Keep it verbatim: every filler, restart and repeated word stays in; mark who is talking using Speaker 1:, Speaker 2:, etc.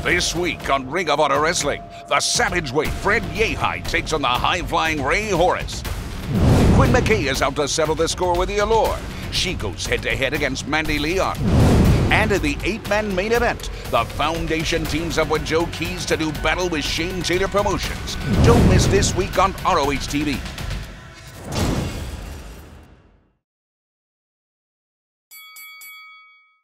Speaker 1: This week on Ring of Honor Wrestling, the Savage Weight Fred Yehi takes on the high-flying Ray Horus. Quinn McKay is out to settle the score with the Allure. She goes head-to-head against Mandy Leon. And in the eight-man main event, the Foundation teams up with Joe Keys to do battle with Shane Taylor Promotions. Don't miss this week on R O H T V.